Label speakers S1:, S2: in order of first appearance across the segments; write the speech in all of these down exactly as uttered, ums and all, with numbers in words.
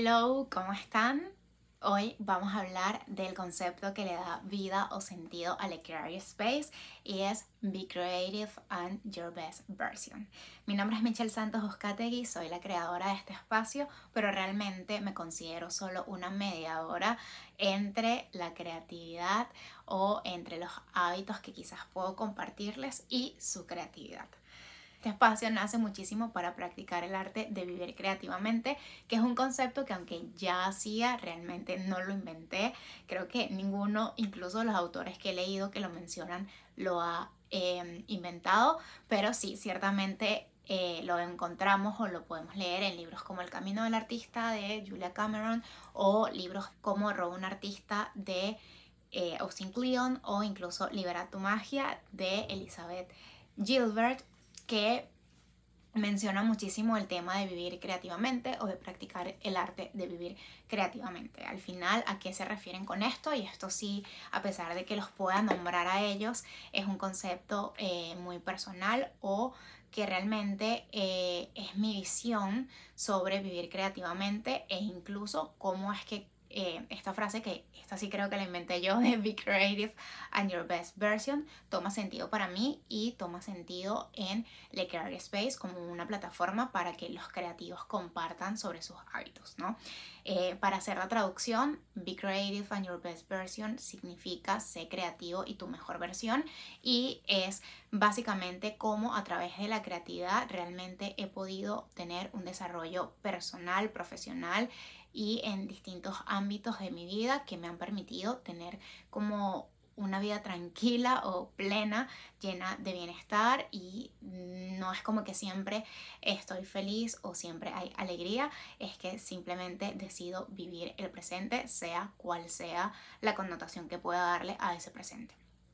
S1: Hello, ¿cómo están? Hoy vamos a hablar del concepto que le da vida o sentido al Creative Space y es Be Creative and Your Best Version. Mi nombre es Michelle Santos Uzcategui, soy la creadora de este espacio, pero realmente me considero solo una mediadora entre la creatividad o entre los hábitos que quizás puedo compartirles y su creatividad. Este espacio nace muchísimo para practicar el arte de vivir creativamente, que es un concepto que aunque ya hacía, realmente no lo inventé. Creo que ninguno, incluso los autores que he leído que lo mencionan, lo ha eh, inventado, pero sí, ciertamente eh, lo encontramos o lo podemos leer en libros como El Camino del Artista de Julia Cameron o libros como Robo un Artista de eh, Austin Kleon o incluso Libera tu Magia de Elizabeth Gilbert, que menciona muchísimo el tema de vivir creativamente o de practicar el arte de vivir creativamente. Al final, ¿a qué se refieren con esto? Y esto sí, a pesar de que los pueda nombrar a ellos, es un concepto eh, muy personal o que realmente eh, es mi visión sobre vivir creativamente e incluso cómo es que eh, esta frase, que esta sí creo que la inventé yo, de Be Creative and Your Best Version, toma sentido para mí y toma sentido en Le Creative Space como una plataforma para que los creativos compartan sobre sus hábitos, ¿no? Eh, para hacer la traducción, Be Creative and Your Best Version significa sé creativo y tu mejor versión, y es básicamente cómo a través de la creatividad realmente he podido tener un desarrollo personal, profesional y en distintos ámbitos de mi vida que me han permitido tener como una vida tranquila o plena, llena de bienestar, y no es como que siempre estoy feliz o siempre hay alegría, es que simplemente decido vivir el presente, sea cual sea la connotación que pueda darle a ese presente.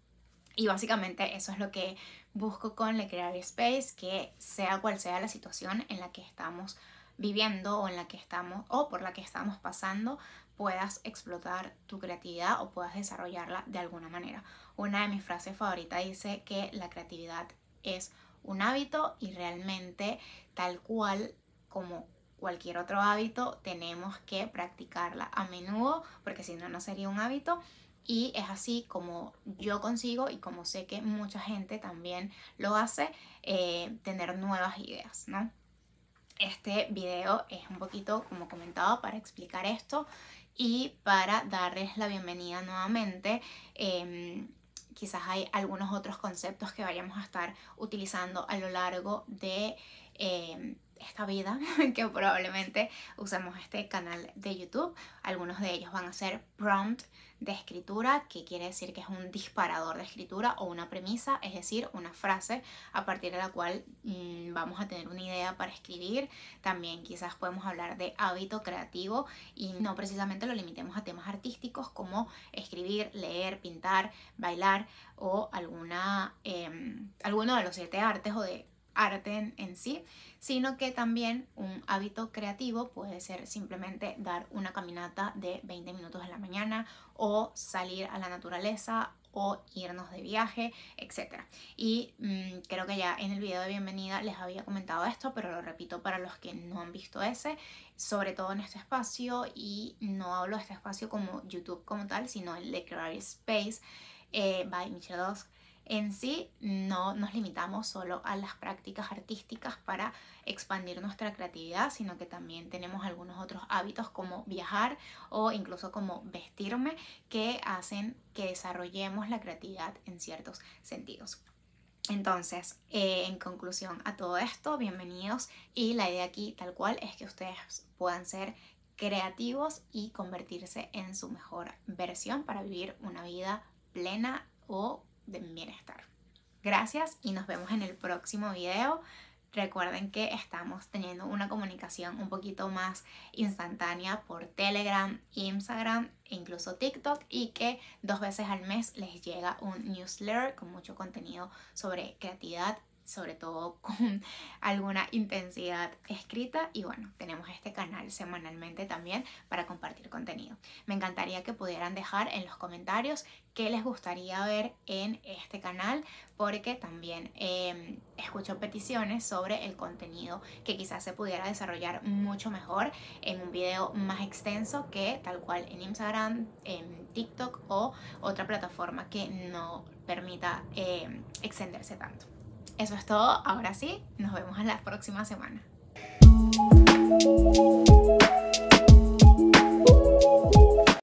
S1: Y básicamente eso es lo que busco con Le Creative Space, que sea cual sea la situación en la que estamos viviendo o en la que estamos o por la que estamos pasando, puedas explotar tu creatividad o puedas desarrollarla de alguna manera. Una de mis frases favoritas dice que la creatividad es un hábito y realmente tal cual como cualquier otro hábito tenemos que practicarla a menudo, porque si no, no sería un hábito. Y es así como yo consigo, y como sé que mucha gente también lo hace, eh, tener nuevas ideas, ¿no? Este video es un poquito, como comentaba, para explicar esto y para darles la bienvenida nuevamente. Eh, quizás hay algunos otros conceptos que vayamos a estar utilizando a lo largo de eh, esta vida, que probablemente usemos este canal de YouTube. Algunos de ellos van a ser prompt de escritura, que quiere decir que es un disparador de escritura o una premisa, es decir, una frase a partir de la cual mmm, vamos a tener una idea para escribir. También quizás podemos hablar de hábito creativo y no precisamente lo limitemos a temas artísticos como escribir, leer, pintar, bailar o alguna, eh, alguno de los siete artes o de arte en, en sí, sino que también un hábito creativo puede ser simplemente dar una caminata de veinte minutos en la mañana o salir a la naturaleza o irnos de viaje, etcétera. Y mmm, creo que ya en el video de bienvenida les había comentado esto, pero lo repito para los que no han visto ese, sobre todo en este espacio, y no hablo de este espacio como YouTube como tal, sino el de Creative Space eh, by Michelle Dos. En sí, no nos limitamos solo a las prácticas artísticas para expandir nuestra creatividad, sino que también tenemos algunos otros hábitos como viajar o incluso como vestirme, que hacen que desarrollemos la creatividad en ciertos sentidos. Entonces, eh, en conclusión a todo esto, bienvenidos, y la idea aquí tal cual es que ustedes puedan ser creativos y convertirse en su mejor versión para vivir una vida plena o de bienestar. Gracias y nos vemos en el próximo video. Recuerden que estamos teniendo una comunicación un poquito más instantánea por Telegram, Instagram e incluso TikTok, y que dos veces al mes les llega un newsletter con mucho contenido sobre creatividad sobre todo con alguna intensidad escrita, y bueno, tenemos este canal semanalmente también para compartir contenido. Me encantaría que pudieran dejar en los comentarios qué les gustaría ver en este canal, porque también eh, escucho peticiones sobre el contenido que quizás se pudiera desarrollar mucho mejor en un video más extenso que tal cual en Instagram, en TikTok o otra plataforma que no permita eh, extenderse tanto. Eso es todo, ahora sí, nos vemos en la próxima semana.